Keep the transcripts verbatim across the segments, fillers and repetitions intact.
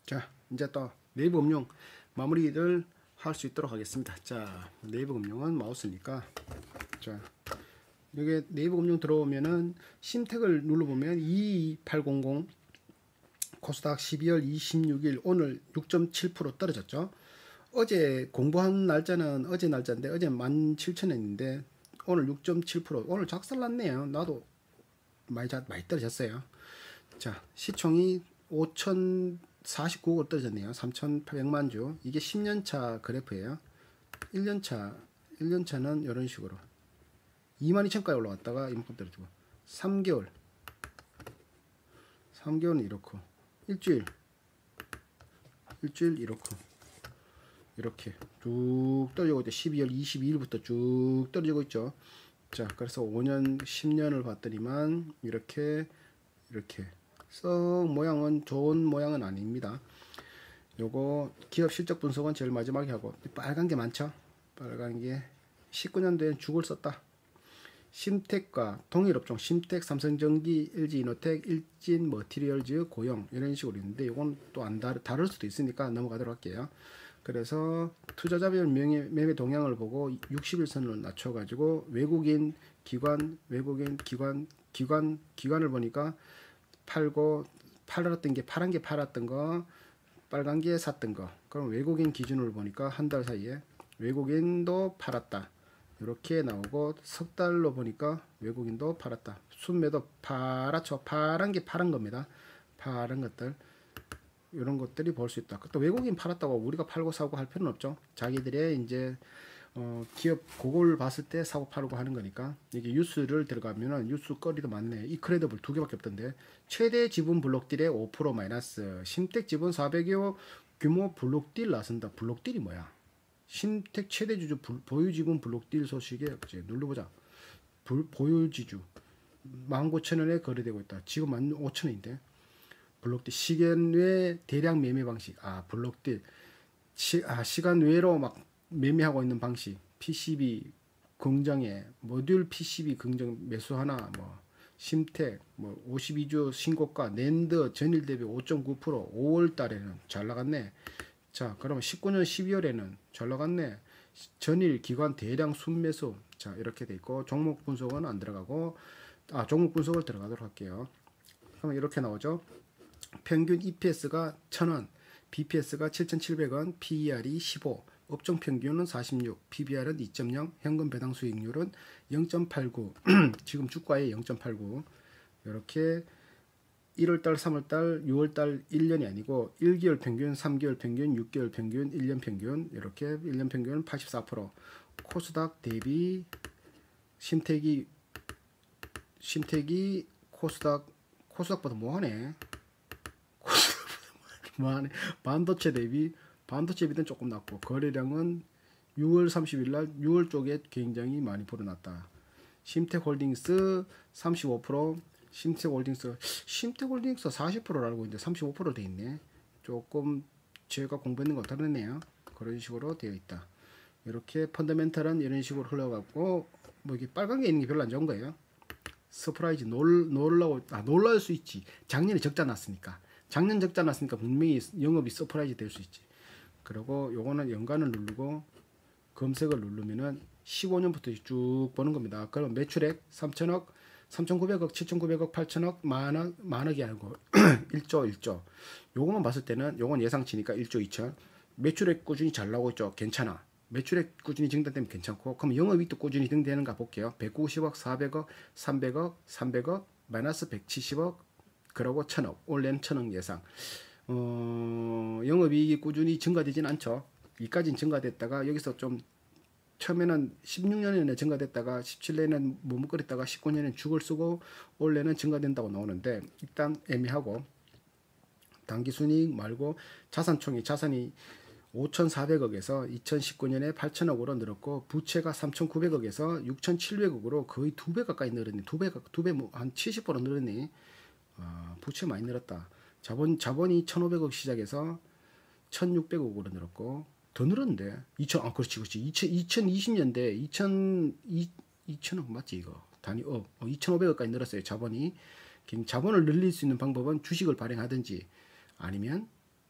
자, 이제 또 네이버 금융 마무리를 할 수 있도록 하겠습니다. 자, 네이버 금융은 마우스니까, 자, 여기 네이버 금융 들어오면은 심택을 눌러보면 이이팔공공 코스닥 십이월 이십육일 오늘 육 점 칠 퍼센트 떨어졌죠. 어제 공부한 날짜는 어제 날짜인데 어제 만 칠천 원인데 오늘 육 점 칠 퍼센트 오늘 작살났네요. 나도 많이 자, 많이 떨어졌어요. 자, 시총이 오천사십구억으로 떨어졌네요. 삼천팔백만 주. 이게 십 년차 그래프예요. 일 년차 일 년차는 이런 식으로 이만 이천까지 올라왔다가 이만큼 떨어지고, 삼 개월 삼 개월은 이렇고, 일주일 일주일 이렇고, 이렇게 쭉 떨어지고 있죠. 십이월 이십이일부터 쭉 떨어지고 있죠. 자, 그래서 오 년 십 년을 봤더니만 이렇게 이렇게 썩 모양은 좋은 모양은 아닙니다. 요거 기업 실적 분석은 제일 마지막에 하고, 빨간 게 많죠. 빨간 게 십구 년도엔 죽을 썼다. 심택과 동일업종, 심택, 삼성전기, 엘지이노텍, 일진머티리얼즈, 고용 이런 식으로 있는데 이건 또 안 다를 수도 있으니까 넘어가도록 할게요. 그래서 투자자별 매매, 매매 동향을 보고 육십 일선을 낮춰가지고 외국인 기관, 외국인 기관, 기관, 기관을 보니까 팔고, 팔았던 게 파란 게 팔았던 거, 빨간 게 샀던 거. 그럼 외국인 기준으로 보니까 한 달 사이에 외국인도 팔았다. 이렇게 나오고, 석 달로 보니까 외국인도 팔았다. 순매도 파랗죠. 파란 게 파란 겁니다. 파란 것들. 이런 것들이 볼 수 있다. 또 외국인 팔았다고 우리가 팔고 사고 할 필요는 없죠. 자기들의 이제 어, 기업 그걸 봤을 때 사고 팔고 하는 거니까. 이게 뉴스를 들어가면은 뉴스 거리도 많네. 이 크레더블 두 개밖에 없던데. 최대 지분 블록딜의 오 퍼센트 마이너스. 심택 지분 사백여 규모 블록딜 나선다. 블록딜이 뭐야? 심택 최대 주주 보유 지분 블록딜 소식에 이제 눌러보자. 불, 보유지주 만 구천 원에 거래되고 있다. 지금 만 오천 원인데. 블록딜 시간 외 대량 매매 방식. 아, 블록딜 시, 아, 시간 외로 막 매매하고 있는 방식. 피씨비 긍정에 모듈 피씨비 긍정 매수 하나, 뭐 심택 뭐 오십이 주 신고가, 낸드 전일 대비 오 점 구 퍼센트. 오월 달에는 잘 나갔네. 자, 그러면 십구 년 십이월에는 잘 나갔네. 전일 기관 대량 순매수. 자, 이렇게 돼 있고, 종목 분석은 안 들어가고, 아, 종목 분석을 들어가도록 할게요. 그러면 이렇게 나오죠. 평균 이피에스가 천 원, 비피에스가 칠천칠백 원, 피이알이 십오, 업종 평균은 사십육, 피비알은 이 점 영, 현금 배당 수익률은 영 점 팔구, 지금 주가의 영 점 팔구. 이렇게 일월달, 삼월달, 유월달 일 년이 아니고 일 개월 평균, 삼 개월 평균, 육 개월 평균, 일 년 평균. 이렇게 일 년 평균은 팔십사 퍼센트. 코스닥 대비 심택이 심택이 코스닥 코스닥보다 뭐하네. 뭐하네. 반도체 대비 반도체 비는 조금 낮고, 거래량은 유월 삼십일 날 유월 쪽에 굉장히 많이 불어났다. 심택홀딩스 삼십오 퍼센트, 심택홀딩스 심택홀딩스 사십 퍼센트를 알고 있는데 삼십오 퍼센트 돼 있네. 조금 제가 공부했는 거 다르네요. 그런 식으로 되어 있다. 이렇게 펀더멘탈은 이런 식으로 흘러가고, 뭐 이게 빨간 게 있는 게 별로 안 좋은 거예요. 서프라이즈 놀 놀라고 아 놀랄 수 있지. 작년에 적자 났으니까. 작년 적자 났으니까 분명히 영업이 서프라이즈 될 수 있지. 그리고 요거는 연간을 누르고 검색을 누르면은 십오 년부터 쭉 보는 겁니다. 그럼 매출액 삼천억, 삼천구백억, 칠천구백억, 팔천억, 만억, 만억이 아니고 일조, 일조. 요거만 봤을 때는 요건 예상치니까 일조 이천. 매출액 꾸준히 잘 나오고 있죠. 괜찮아. 매출액 꾸준히 증대되면 괜찮고, 그럼 영업이익도 꾸준히 증대되는가 볼게요. 백구십억, 사백억, 삼백억, 삼백억, 마이너스 백칠십억, 그러고 천억, 올해는 천억 예상. 어, 영업이익이 꾸준히 증가되진 않죠. 이까지는 증가됐다가 여기서 좀 처음에는 십육 년에는 증가됐다가 십칠 년에는 머뭇거렸다가 십구 년에는 죽을 쓰고 올해는 증가된다고 나오는데, 일단 애매하고, 당기순이익 말고 자산총액, 자산이 오천사백억에서 이천십구 년에 팔천억으로 늘었고, 부채가 삼천구백억에서 육천칠백억으로 거의 두 배 가까이 늘었네. 두 배, 두 배, 뭐 한 칠십 퍼센트 늘었네. 아, 부채 많이 늘었다. 자본, 자본이 천오백억 시작해서 천육백억으로 늘었고, 더 늘었는데, 이천, 아, 그렇지, 그렇지. 이천이십 년대, 이천, 이천억 맞지, 이거? 단위, 어, 어 이천오백억까지 늘었어요, 자본이. 자본을 늘릴 수 있는 방법은 주식을 발행하든지, 아니면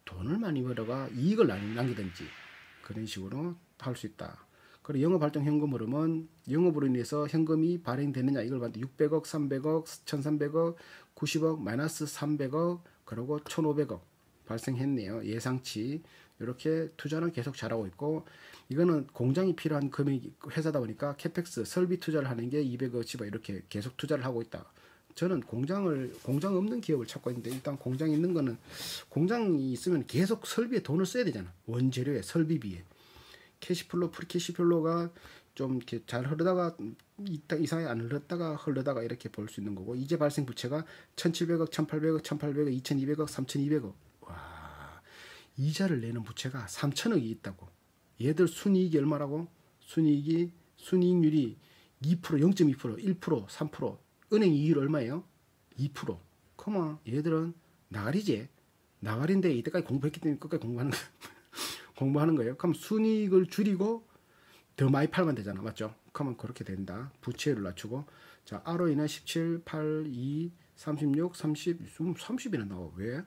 돈을 많이 벌어가 이익을 남기든지 그런 식으로 할 수 있다. 그리고 영업활동 현금 흐름은 영업으로 인해서 현금이 발행되느냐 이걸 봤는데 육백억, 삼백억, 천삼백억, 구십억, 마이너스 삼백억, 그리고 천오백억 발생했네요. 예상치. 이렇게 투자는 계속 잘하고 있고, 이거는 공장이 필요한 금액 회사다 보니까 캐펙스 설비 투자를 하는 게 이백억씩 이렇게 계속 투자를 하고 있다. 저는 공장을 공장 없는 기업을 찾고 있는데, 일단 공장이 있는 거는, 공장이 있으면 계속 설비에 돈을 써야 되잖아. 원재료에, 설비비에. 캐시플로, 프리캐시플로가 좀 이렇게 잘 흐르다가 이상하게 안 흘렀다가 흘러다가 이렇게 볼 수 있는 거고, 이제 발생 부채가 천칠백억, 천팔백억, 천팔백억, 이천이백억, 삼천이백억. 와, 이자를 내는 부채가 삼천억이 있다고. 얘들 순이익이 얼마라고? 순이익이 순이익률이 이 퍼센트, 영 점 이 퍼센트, 일 퍼센트, 삼 퍼센트. 은행 이익률 얼마예요? 이 퍼센트. 그만 얘들은 나가리지. 나가리인데 이때까지 공부했기 때문에 끝까지 공부하는 거예요. 공부하는 거예요. 그럼 순이익을 줄이고 더 많이 팔면 되잖아. 맞죠? 그러면 그렇게 된다. 부채율을 낮추고. 자, 알오이는 십칠, 팔, 이, 삼십육, 삼십, 삼십이나 나와. 왜?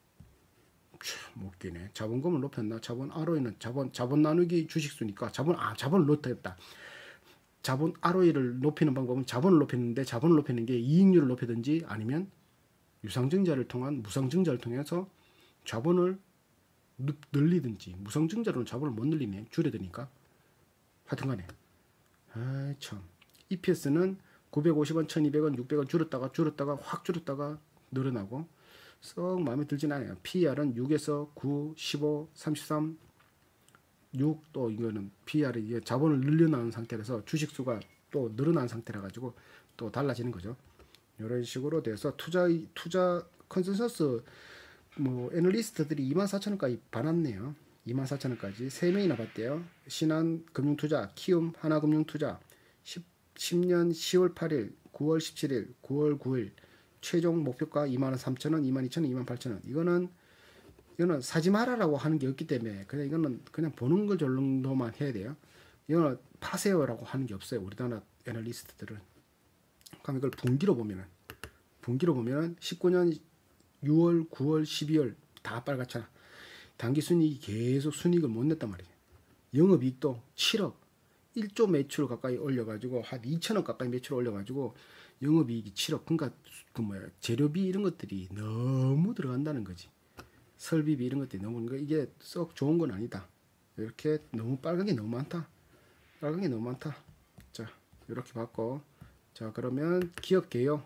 참 웃기네. 자본금을 높였나? 자본 알오이는 자본 자본 나누기 주식수니까 자본 아 자본을 높였다. 자본 알오이를 높이는 방법은 자본을 높이는데, 자본을 높이는 게 이익률을 높이든지 아니면 유상증자를 통한 무상증자를 통해서 자본을 늘리든지. 무상증자로는 자본을 못 늘리네. 줄여야 되니까. 하여튼간에 아이 참. 이피에스는 구백오십 원, 천이백 원, 육백 원 줄었다가 줄었다가 확 줄었다가 늘어나고 썩 마음에 들진 않아요. 피이알은 육에서 구, 십오, 삼십삼, 육, 또 이거는 피이알이 이게 자본을 늘려나온 상태라서 주식수가 또 늘어난 상태라 가지고 또 달라지는 거죠. 이런 식으로 돼서 투자 투자 컨센서스 뭐 애널리스트들이 이만 사천 원까지 받았네요. 이만 사천 원까지 세 명이나 받대요. 신한금융투자, 키움, 하나금융투자 십 년 시월 팔일, 구월 십칠일, 구월 구일 최종 목표가 이만 삼천 원, 이만 이천 원, 이만 팔천 원. 이거는 이거는 사지 마라라고 하는 게 없기 때문에 그냥 이거는 그냥 보는 걸 정도만 해야 돼요. 이거는 파세요라고 하는 게 없어요. 우리나라 애널리스트들은. 그럼 이걸 분기로 보면은 분기로 보면은 십구 년 유월, 구월, 십이월 다 빨갛잖아. 단기 순이익이 계속 순이익을 못 냈단 말이에요. 영업이익도 칠억, 일조 매출 가까이 올려가지고 한 이천억 가까이 매출 올려가지고 영업이익이 칠억. 그러니까 그 뭐야 재료비 이런 것들이 너무 들어간다는 거지. 설비비 이런 것들이 너무, 그러니까 이게 썩 좋은 건 아니다. 이렇게 너무 빨간 게 너무 많다. 빨간 게 너무 많다. 자, 이렇게 봤고, 자 그러면 기업 개요.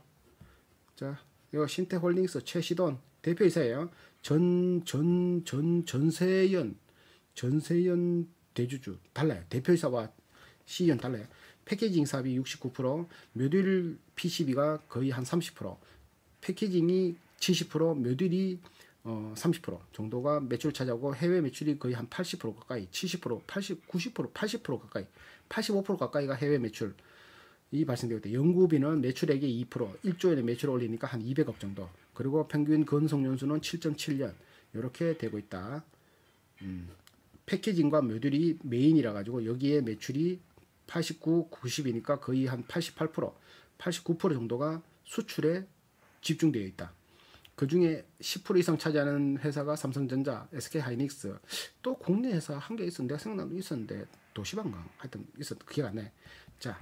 자, 이거 신태홀딩스 최시돈 대표이사예요. 전 전 전 전세연 전세연 대주주 달라요. 대표이사와 시연 달라요. 패키징 사업이 육십구 퍼센트, 모듈 피씨비가 거의 한 삼십 퍼센트, 패키징이 칠십 퍼센트, 모듈이 어 삼십 퍼센트 정도가 매출 차지하고 해외 매출이 거의 한 팔십 퍼센트 가까이, 칠십 퍼센트, 팔십, 구십 퍼센트, 팔십 퍼센트 가까이, 팔십오 퍼센트 가까이가 해외 매출 이 발생되고 있다. 연구비는 매출액의 이 퍼센트, 일조 원의 매출을 올리니까 한 이백억 정도. 그리고 평균 건속연수는 칠 점 칠 년 이렇게 되고 있다. 음, 패키징과 모듈이 메인이라 가지고 여기에 매출이 팔십구, 구십이니까 거의 한 팔십팔 퍼센트, 팔십구 퍼센트 정도가 수출에 집중되어 있다. 그 중에 십 퍼센트 이상 차지하는 회사가 삼성전자, 에스케이하이닉스, 또 국내 회사 한 개 있었는데, 내가 생각나는 있었는데 도시방광 하여튼 있었, 기억 안 나. 자,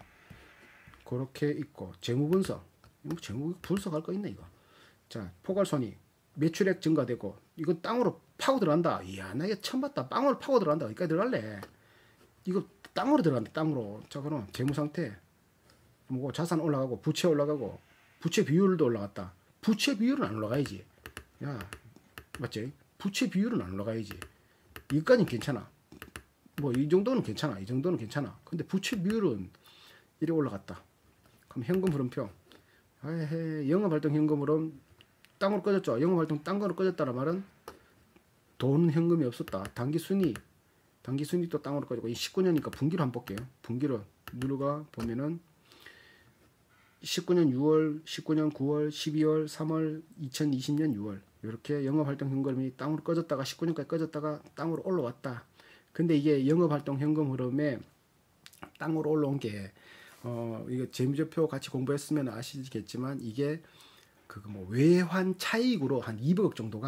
그렇게 있고, 재무 분석, 뭐 재무 분석할 거 있네 이거. 자, 포괄손익, 매출액 증가되고, 이거 땅으로 파고 들어간다. 이야, 나 이거 처음 봤다. 땅으로 파고 들어간다. 여기까지 들어갈래. 이거 땅으로 들어간다. 땅으로. 자, 그럼 재무 상태, 뭐고 자산 올라가고, 부채 올라가고, 부채 비율도 올라갔다. 부채 비율은 안 올라가야지. 야, 맞지? 부채 비율은 안 올라가야지. 이까지는 괜찮아. 뭐 이 정도는 괜찮아. 이 정도는 괜찮아. 근데 부채 비율은 이리 올라갔다. 그럼 현금 흐름표. 에헤, 영업활동 현금 흐름 땅으로 꺼졌죠. 영업활동 땅으로 꺼졌다는 말은 돈 현금이 없었다. 단기순이익, 단기순이익도 땅으로 꺼졌고, 이 십구 년이니까 분기로 한번 볼게요. 분기로 누르가 보면은 십구 년 유월, 십구 년 구월, 십이월, 삼월, 이천이십 년 유월 이렇게 영업활동 현금이 땅으로 꺼졌다가 십구 년까지 꺼졌다가 땅으로 올라왔다. 근데 이게 영업활동 현금 흐름에 땅으로 올라온 게 어 이거 재무제표 같이 공부했으면 아시겠지만 이게 그 뭐 외환 차익으로 한 이백억 정도가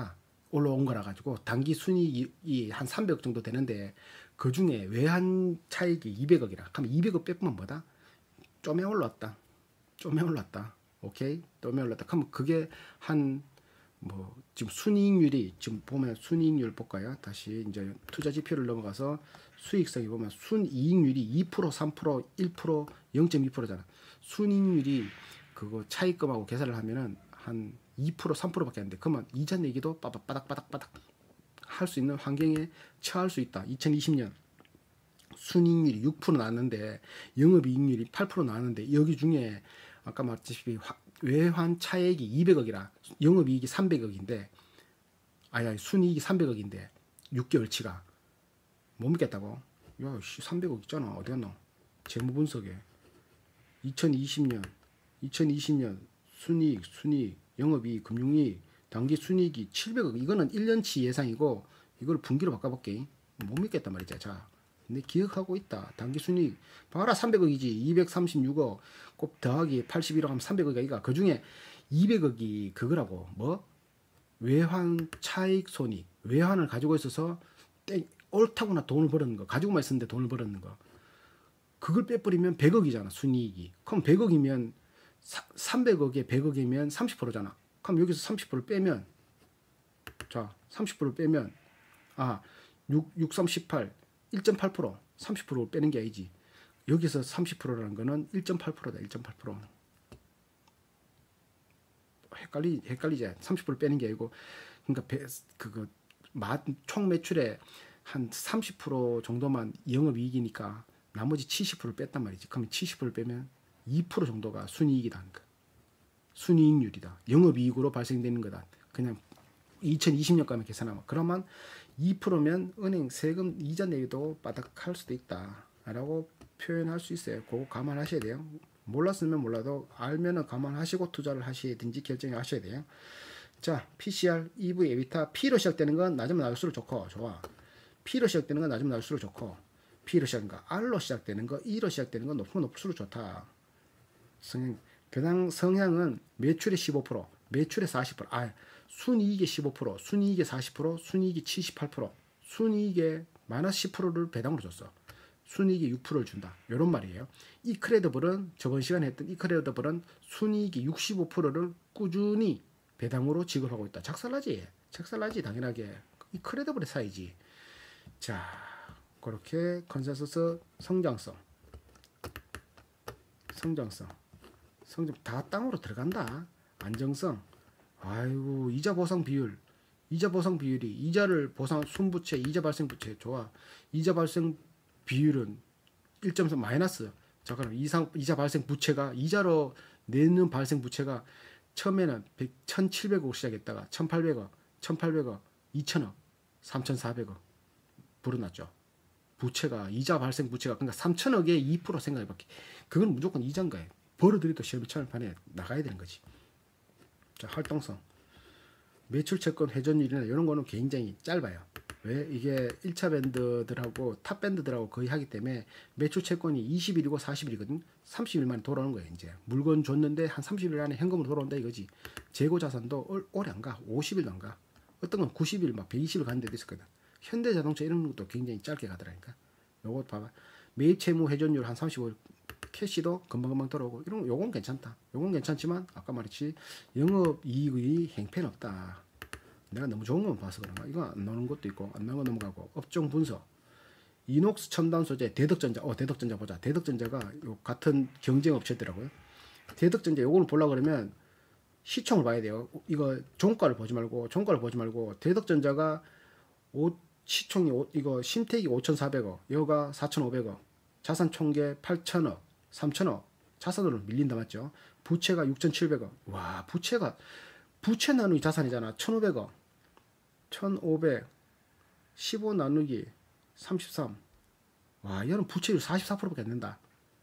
올라온 거라 가지고 단기 순이익이 한 삼백억 정도 되는데 그 중에 외환 차익이 이백억이라 하면 이백억 빼면 뭐다? 좀에 올랐다. 좀에 올랐다. 오케이? 좀에 올랐다. 그러면 그게 한 뭐 지금 순이익률이 지금 보면 순이익률 볼까요? 다시 이제 투자 지표를 넘어가서 수익성이 보면 순이익률이 이 퍼센트, 삼 퍼센트, 일 퍼센트, 영 점 이 퍼센트잖아. 순이익률이 그거 차익금하고 계산을 하면은 한 이 퍼센트, 삼 퍼센트밖에 안 돼. 그러면 이자 내기도 빠닥빠닥빠닥 할 수 있는 환경에 처할 수 있다. 이천이십 년 순이익률이 육 퍼센트 나왔는데 영업이익률이 팔 퍼센트 나왔는데 여기 중에 아까 말했듯이 외환 차액이 이백억이라 영업이익이 삼백억인데 아야 순이익이 삼백억인데 육 개월치가 못 믿겠다고? 야, 씨, 삼백억 있잖아. 어디 갔노? 재무분석에 이천이십 년 이천이십 년 순이익, 순이익, 영업이익, 금융이익, 단기 순이익이 칠백억. 이거는 일 년치 예상이고 이걸 분기로 바꿔볼게. 못 믿겠단 말이지. 자, 근데 기억하고 있다. 단기 순이익 봐라 삼백억이지. 이백삼십육억 곱 더하기 팔십일억 하면 삼백억이가 그 중에 이백억이 그거라고 뭐 외환 차익 손익 외환을 가지고 있어서 땡 옳다구나 돈을 벌었는 거 가지고만 있었는데 돈을 벌었는 거 그걸 빼버리면 백억이잖아 순이익이. 그럼 백억이면 삼백억에 백억이면 삼십 퍼센트잖아. 그럼 여기서 삼십 퍼센트 빼면 자 삼십 퍼센트 빼면 아 육, 육, 삼, 십팔 일 점 팔 퍼센트 삼십 퍼센트 빼는 게 아니지. 여기서 삼십 퍼센트라는 거는 일 점 팔 퍼센트다. 일 점 팔 퍼센트 헷갈리, 헷갈리지. 삼십 퍼센트 빼는 게 아니고 그러니까 배, 그거 총 매출의 한 삼십 퍼센트 정도만 영업이익이니까 나머지 칠십 퍼센트 뺐단 말이지. 그러면 칠십 퍼센트 빼면 이 퍼센트 정도가 순이익이다. 순이익률이다. 영업이익으로 발생되는 거다. 그냥 이천이십 년까지 계산하면 그러면 이 퍼센트면 은행 세금 이자 내기도 바닥할 수도 있다 라고 표현할 수 있어요. 그거 감안하셔야 돼요. 몰랐으면 몰라도 알면은 감안하시고 투자를 하시든지 결정하셔야 돼요. 자, 피씨알, 이브이, 에비타, P로 시작되는 건 낮으면 낮을수록 좋고 좋아. P로 시작되는 건 낮으면 낮을수록 좋고 P로 시작되는 거, R로 시작되는 거, E로 시작되는 건 높으면 높을수록 좋다. 성향, 그냥 성향은 매출의 십오 퍼센트, 매출의 사십 퍼센트, 아, 순이익의 십오 퍼센트, 순이익의 사십 퍼센트, 순이익이 칠십팔 퍼센트, 순이익의 마이너스 십 퍼센트를 배당으로 줬어. 순이익이 육 퍼센트를 준다. 이런 말이에요. 이크레더블은 저번 시간에 했던 이크레더블은 순이익이 육십오 퍼센트를 꾸준히 배당으로 지급하고 있다. 작살나지? 작살나지 당연하게. 이크레더블의 사이지. 자, 그렇게 컨센서스 성장성, 성장성, 성장 다 땅으로 들어간다. 안정성. 아이고 이자 보상 비율, 이자 보상 비율이 이자를 보상 순부채, 이자 발생 부채 좋아. 이자 발생 비율은 일 점 삼 마이너스. 자 그럼 이상 이자 발생 부채가 이자로 내는 발생 부채가 처음에는 천칠백억 시작했다가 천팔백억, 천팔백억, 이천억, 삼천사백억 불어났죠. 부채가 이자 발생 부채가 그러니까 삼천억에 이 퍼센트 생각해볼게. 그건 무조건 이자인 거예요. 벌어들이도 시험판에 나가야 되는 거지. 자, 활동성. 매출 채권 회전율이나 이런 거는 굉장히 짧아요. 왜? 이게 일 차 밴드들하고 탑 밴드들하고 거의 하기 때문에 매출 채권이 이십 일이고 사십 일이거든. 삼십 일 만에 돌아오는 거예요. 이제 물건 줬는데 한 삼십 일 안에 현금으로 돌아온다 이거지. 재고 자산도 오래 안 가. 오십 일도 안 가. 어떤 건 구십 일 막 백이십 일 가는 데도 있었거든. 현대자동차 이런 것도 굉장히 짧게 가더라니까. 요거 봐봐. 매입 채무 회전율 한 삼십오 일. 캐시도 금방금방 돌아오고 이런 요건 괜찮다. 요건 괜찮지만 아까 말했지 영업이익의 행패는 없다. 내가 너무 좋은 것만 봐서 그런가. 이거 안 나오는 것도 있고 안 나오는 거 넘어가고. 업종 분석. 이녹스 첨단 소재 대덕전자. 어 대덕전자 보자. 대덕전자가 요 같은 경쟁 업체더라고요. 대덕전자 요거를 보려고 그러면 시총을 봐야 돼요. 이거 종가를 보지 말고 종가를 보지 말고 대덕전자가 오, 시총이 오, 이거 심택이 오천사백억, 여가 사천오백억, 자산 총계 팔천억, 삼천억, 자산으로 밀린다 맞죠? 부채가 육천칠백억. 와, 부채가 부채 나누기 자산이잖아. 천오백억, 천오백, 십오 나누기 삼십삼. 와, 얘는 부채율 사십사 퍼센트밖에 안 된다.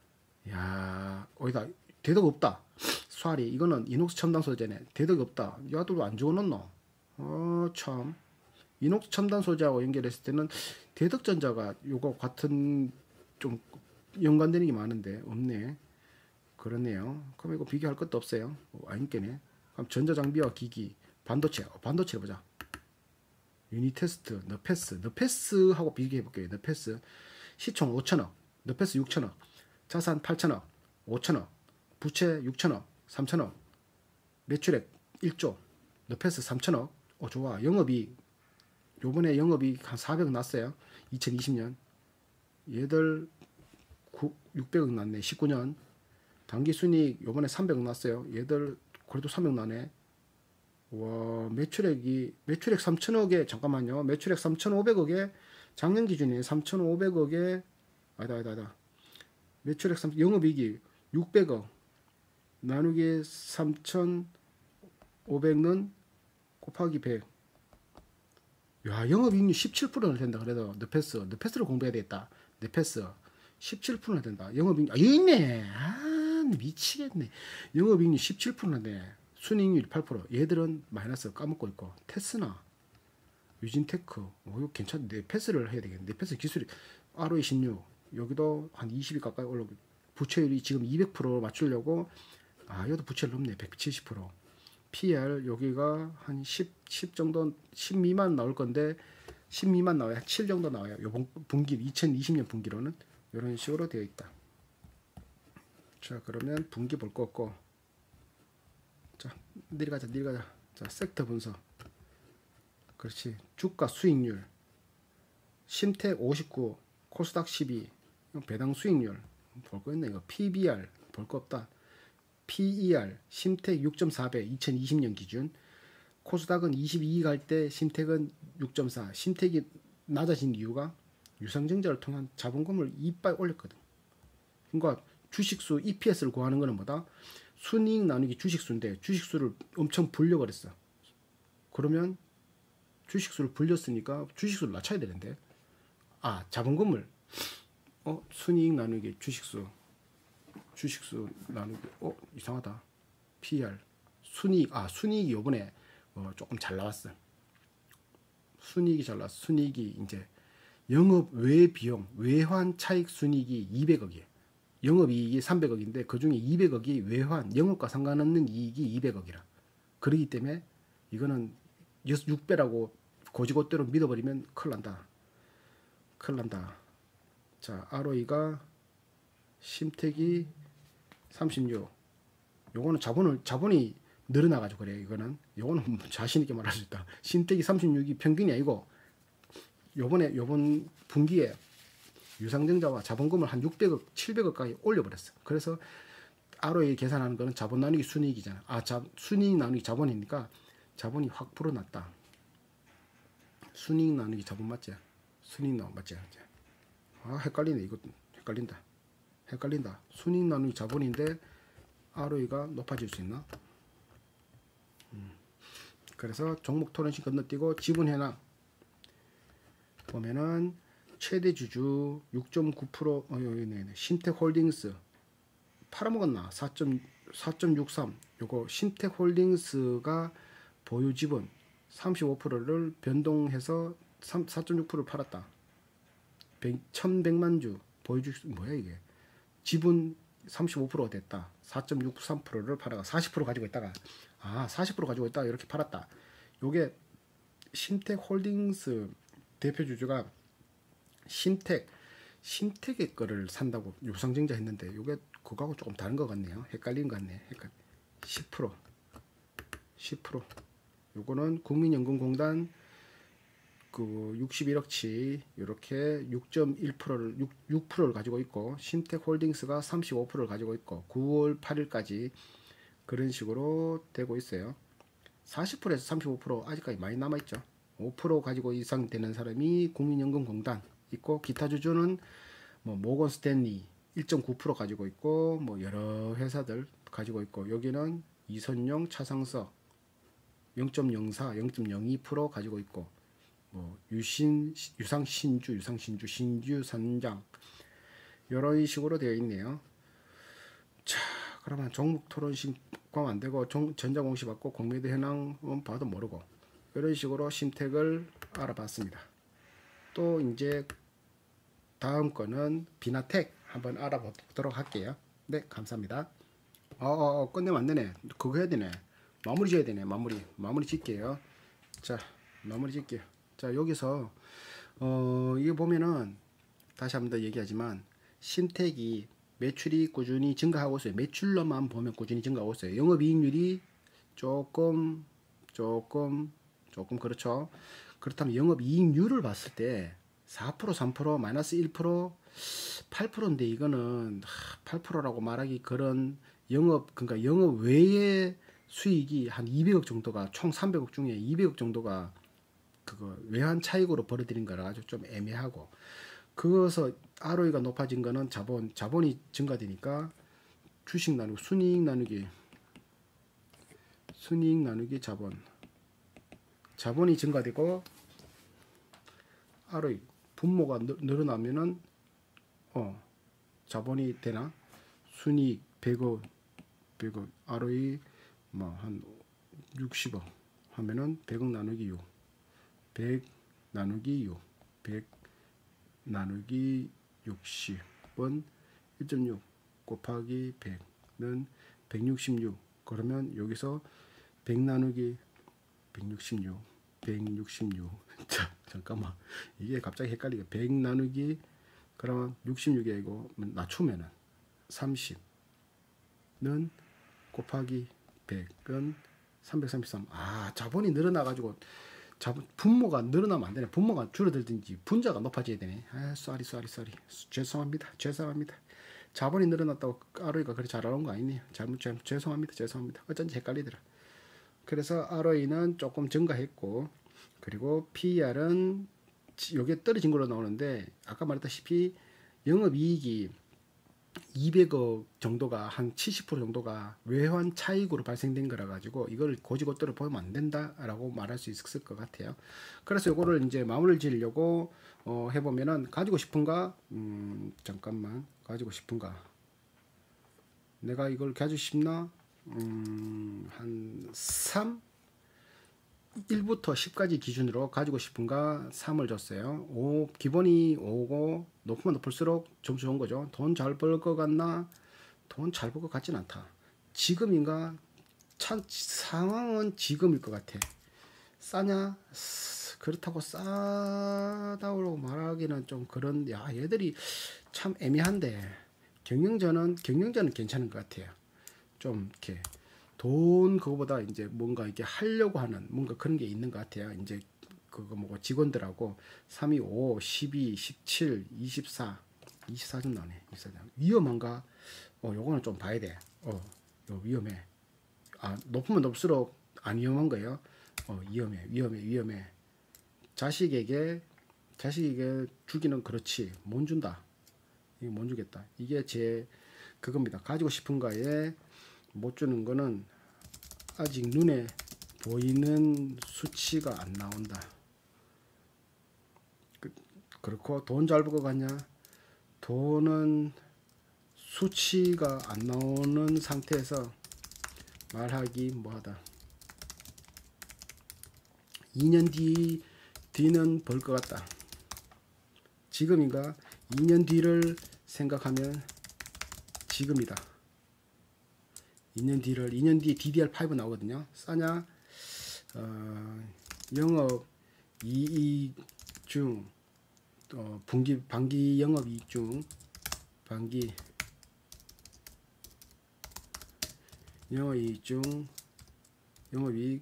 야, 어디다 대덕 없다. 수알이 이거는 이녹스 첨단 소재네. 대덕 없다. 야도 안 적어놓노? 어, 참. 이녹스 첨단 소재하고 연결했을 때는 대덕전자가 요거 같은 좀 연관되는 게 많은데 없네. 그러네요. 그럼 이거 비교할 것도 없어요. 어, 아니겠네. 그럼 전자장비와 기기, 반도체, 어, 반도체 보자. 유니테스트, 너패스, 너패스하고 비교해 볼게요. 너패스 시총 오천억, 너패스 육천억, 자산 팔천억, 오천억, 부채 육천억, 삼천억, 매출액 일조, 너패스 삼천억. 어 좋아. 영업이 요번에 영업이 한 사백억 났어요. 이천이십 년. 얘들 육백억 났네. 십구 년. 당기순이익 요번에 삼백억 났어요. 얘들 그래도 삼백억 나네. 와, 매출액이 매출액 삼천억에 잠깐만요. 매출액 삼천오백억에 작년 기준에 삼천오백억에 아니다 아니다 아니다. 매출액 삼 영업이익이 육백억 나누기 삼천오백은 곱하기 백. 야, 영업이익률 십칠 퍼센트는 된다. 그래도 너패스 너패스를 공부해야 되겠다. 너패스 십칠 퍼센트는 된다. 영업이익 아 여기 있네. 아 미치겠네. 영업이익률 십칠 퍼센트인데 순이익률 팔 퍼센트. 얘들은 마이너스 까먹고 있고. 테스나 유진테크 어, 이거 괜찮은데 패스를 해야 되겠는데 패스 기술이 알오이 십육 여기도 한 이십이 가까이 올라오고 부채율이 지금 이백 퍼센트 맞추려고 아 이것도 부채를 넘네. 백칠십 퍼센트. 피이알 여기가 한 십, 십 정도 십 미만 나올 건데 십 미만 나와야 칠 정도 나와요. 요번 분기 이천이십 년 분기로는 이런 식으로 되어 있다. 자 그러면 분기 볼 거 없고 자 내려가자 내려가자. 자 섹터 분석. 그렇지. 주가 수익률 심택 오십구 코스닥 십이 배당 수익률 볼 거 있네. 이거 피비알 볼 거 없다. 피이알 심택 육 점 사 배 이천이십 년 기준. 코스닥은 이십이 갈 때 심택은 육 점 사. 심택이 낮아진 이유가 유상증자를 통한 자본금을 이빨 올렸거든. 그러니까 주식수 이피에스를 구하는 거는 뭐다? 순이익 나누기 주식수인데 주식수를 엄청 불려버렸어. 그러면 주식수를 불렸으니까 주식수를 낮춰야 되는데 아 자본금을 어 순이익 나누기 주식수 주식수 나누기 어 이상하다. 피이알 순이익 아 순이익이 요번에 어, 조금 잘 나왔어. 순이익이 잘 나왔어. 순이익이 이제 영업 외 비용 외환 차익 순이익이 이백억이에요. 영업이익이 삼백억인데 그중에 이백억이 외환 영업과 상관없는 이익이 이백억이라. 그러기 때문에 이거는 육 배라고 고지고대로 믿어버리면 큰일 난다. 큰일 난다. 자 알오이가 심택이 삼십육. 요거는 자본을 자본이 늘어나가지고 그래요. 이거는 요거는 자신 있게 말할 수 있다. 심택이 삼십육이 평균이 아니고 요번에 요번 분기에 유상증자와 자본금을 한 육백억, 칠백억까지 올려버렸어. 그래서 알오이 계산하는 거는 자본 나누기 순이익이잖아. 아, 자, 순이익 나누기 자본이니까 자본이 확 불어났다. 순이익 나누기 자본 맞지? 순이익 나누기 맞지? 아, 헷갈리네. 이거 헷갈린다. 헷갈린다. 순이익 나누기 자본인데 알오이가 높아질 수 있나? 음. 그래서 종목 토론식 건너뛰고 지분 현황 보면은 최대 주주 육 점 구 퍼센트 어, 여기 있네. 신택홀딩스 팔아먹었나? 사 점 육삼. 요거 신택홀딩스가 보유 지분 삼십오 퍼센트를 변동해서 사 점 육 퍼센트 팔았다. 천백만 주 보유 주식 뭐야 이게? 지분 삼십오 퍼센트가 됐다. 사 점 육삼 퍼센트를 팔아가 사십 퍼센트 가지고 있다가 아 사십 퍼센트 가지고 있다가 이렇게 팔았다. 요게 신택홀딩스 대표 주주가 신택 신택의 거를 산다고 유상증자 했는데 요게 그거하고 조금 다른 것 같네요. 헷갈린 것 같네. 헷갈 십 퍼센트 십 퍼센트 요거는 국민연금공단 그 육십일억치 이렇게 육 점 일 퍼센트를 육, 육 퍼센트를 가지고 있고 신택홀딩스가 삼십오 퍼센트를 가지고 있고 구월 팔일까지 그런 식으로 되고 있어요. 사십 퍼센트에서 삼십오 퍼센트 아직까지 많이 남아있죠. 오 퍼센트 가지고 이상 되는 사람이 국민연금공단 있고 기타 주주는 뭐 모건 스탠리 일 점 구 퍼센트 가지고 있고 뭐 여러 회사들 가지고 있고 여기는 이선용 차상석 영 점 영사 영 점 영이 퍼센트 가지고 있고 뭐 유신 유상신주 유상신주 신주 선장 이런 식으로 되어 있네요. 자 그러면 종목 토론식 포함 안 되고 전자공시 받고 공매도 현황은 봐도 모르고 이런 식으로 심택을 알아봤습니다. 또 이제 다음 거는 비나텍 한번 알아보도록 할게요. 네, 감사합니다. 어, 어, 어 끝내면 안 되네. 그거 해야 되네. 마무리 지어야 되네. 마무리. 마무리 짓게요. 자, 마무리 짓게요. 자 여기서 어 이거 보면은 다시 한 번 더 얘기하지만 신택이 매출이 꾸준히 증가하고 있어요. 매출로만 보면 꾸준히 증가하고 있어요. 영업이익률이 조금 조금 조금 그렇죠. 그렇다면 영업이익률을 봤을 때 사 퍼센트 삼 퍼센트 마이너스 일 퍼센트 팔 퍼센트인데 이거는 팔 퍼센트라고 말하기 그런 영업 그러니까 영업 외의 수익이 한 이백억 정도가 총 삼백억 중에 이백억 정도가 그거 외환 차익으로 벌어들인 거라 가지고 좀 애매하고 그것서 알오이가 높아진 거는 자본 자본이 증가되니까 주식 나누기 순이익 나누기 순이익 나누기 자본 자본이 증가되고 알오이 분모가 늘어나면은 어 자본이 되나 순이익 백억 백억 알오이 뭐 한 육십억 하면은 백억 나누기 육 백 나누기 육 백 나누기 육십은 일 점 육 곱하기 백은 백육십육 그러면 여기서 백 나누기 백육십육 백육십육 자 잠깐만 이게 갑자기 헷갈리게 백 나누기 그러면 육십육이 아니고 낮추면은 삼십은 곱하기 백은 삼백삼십삼 아 자본이 늘어나 가지고 자본 분모가 늘어나면 안 되네. 분모가 줄어들든지 분자가 높아져야 되네. 아, 쏘리 쏘리 쏘리. 죄송합니다. 죄송합니다. 자본이 늘어났다고 알오이가 그렇게 잘 나온 거 아니네요. 잘못 잘못 죄송합니다. 죄송합니다. 어쩐지 헷갈리더라. 그래서 알오이는 조금 증가했고 그리고 피이알은 요게 떨어진 걸로 나오는데 아까 말했다시피 영업이익이 이백억 정도가 한 칠십 퍼센트 정도가 외환 차익으로 발생된 거라 가지고 이걸 고지고대로 보면 안 된다라고 말할 수 있을 것 같아요. 그래서 이거를 이제 마무리를 지으려고 어 해보면은 가지고 싶은가 음 잠깐만 가지고 싶은가 내가 이걸 가지고 싶나 음한 삼 일부터 십까지 기준으로 가지고 싶은가 삼을 줬어요. 오, 기본이 오고 높으면 높을수록 점수 좋은 거죠. 돈 잘 벌 것 같나? 돈 잘 벌 것 같진 않다. 지금인가? 참 상황은 지금일 것 같아. 싸냐? 그렇다고 싸다고 말하기는 좀 그런 야 얘들이 참 애매한데 경영자는 경영자는 괜찮은 것 같아요. 좀 이렇게 돈 그거보다 이제 뭔가 이렇게 하려고 하는 뭔가 그런 게 있는 것 같아요. 이제 그거 뭐고 직원들하고 삼, 이, 오, 십이, 십칠, 이십사, 이십사 점 나오네. 이십사 점. 위험한가? 어, 요거는 좀 봐야 돼. 어, 요 위험해. 아, 높으면 높을수록 안 위험한 거예요. 어, 위험해, 위험해, 위험해. 자식에게 자식에게 주기는 그렇지 못 준다. 이거 못 주겠다. 이게 제 그겁니다. 가지고 싶은가에 못 주는 거는 아직 눈에 보이는 수치가 안 나온다. 그, 그렇고 돈 잘 벌 것 같냐? 돈은 수치가 안 나오는 상태에서 말하기 뭐하다. 이 년 뒤, 뒤는 벌 것 같다. 지금인가? 이 년 뒤를 생각하면 지금이다. 이 년 뒤를 이 년 뒤에 디디알 오 나오거든요. 싸냐? 어, 영업 이익 중 어, 분기 반기 영업 이익 중 반기 영업 이익 중 영업 이익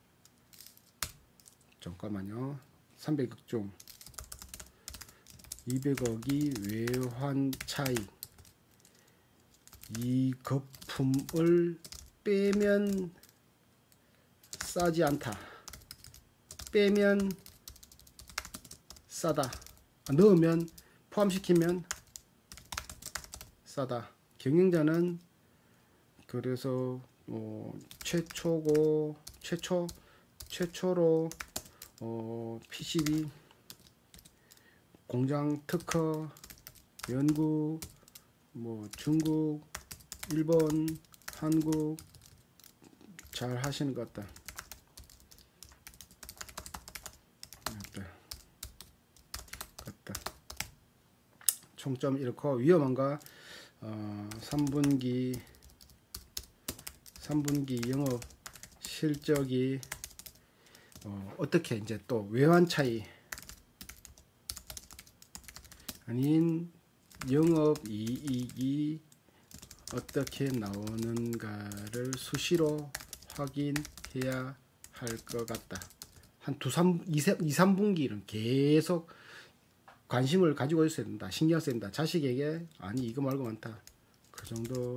잠깐만요. 삼백억 중 이백억이 외환 차익 이 거품을 빼면 싸지 않다. 빼면 싸다. 넣으면 포함시키면 싸다. 경영자는 그래서 어, 최초고 최초 최초로 어, 피씨비 공장 특허 연구 뭐 중국 일본 한국 잘 하시는 것 같다. 같다. 총점 잃고 위험한가? 어, 삼 분기 삼 분기 영업 실적이 어, 어떻게 이제 또 외환 차이 아닌 영업이익이 어떻게 나오는가를 수시로 확인해야 할 것 같다. 한 두, 삼, 이, 삼 분기는 계속 관심을 가지고 있어야 된다. 신경 써야 된다. 자식에게 아니 이거 말고 많다. 그 정도로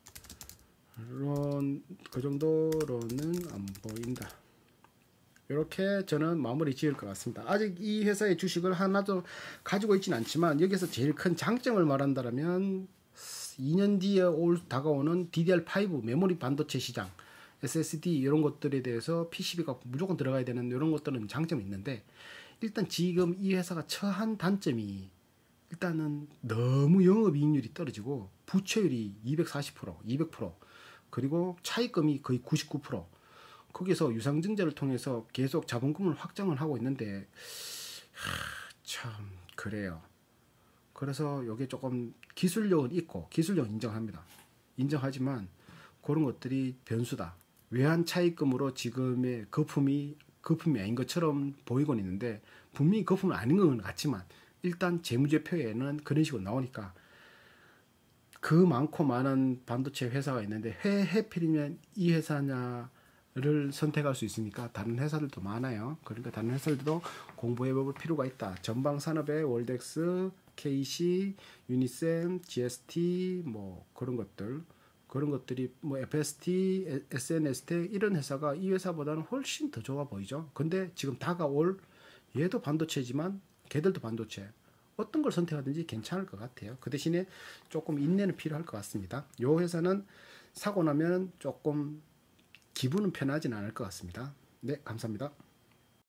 그 정도로는 안 보인다. 이렇게 저는 마무리 지을 것 같습니다. 아직 이 회사의 주식을 하나도 가지고 있지는 않지만 여기서 제일 큰 장점을 말한다면 이 년 뒤에 올 다가오는 디디알 파이브 메모리 반도체 시장, 에스에스디 이런 것들에 대해서 피시비가 무조건 들어가야 되는 이런 것들은 장점이 있는데 일단 지금 이 회사가 처한 단점이 일단은 너무 영업이익률이 떨어지고 부채율이 이백사십 퍼센트, 이백 퍼센트 그리고 차입금이 거의 구십구 퍼센트 거기서 유상증자를 통해서 계속 자본금을 확장을 하고 있는데 하, 참 그래요. 그래서 이게 조금 기술력은 있고 기술력은 인정합니다. 인정하지만 그런 것들이 변수다. 외환 차입금으로 지금의 거품이 거품이 아닌 것처럼 보이곤 있는데 분명히 거품은 아닌 건 같지만 일단 재무제표에는 그런 식으로 나오니까 그 많고 많은 반도체 회사가 있는데 왜 해필이면 이 회사냐를 선택할 수 있으니까 다른 회사들도 많아요. 그러니까 다른 회사들도 공부해 볼 필요가 있다. 전방산업의 월덱스, 케이씨, 유니셈, 지에스티 뭐 그런 것들 그런 것들이 뭐 에프에스티, 에스엔에스텍 이런 회사가 이 회사보다는 훨씬 더 좋아 보이죠. 근데 지금 다가올 얘도 반도체지만 걔들도 반도체. 어떤 걸 선택하든지 괜찮을 것 같아요. 그 대신에 조금 인내는 필요할 것 같습니다. 이 회사는 사고 나면 조금 기분은 편하진 않을 것 같습니다. 네, 감사합니다.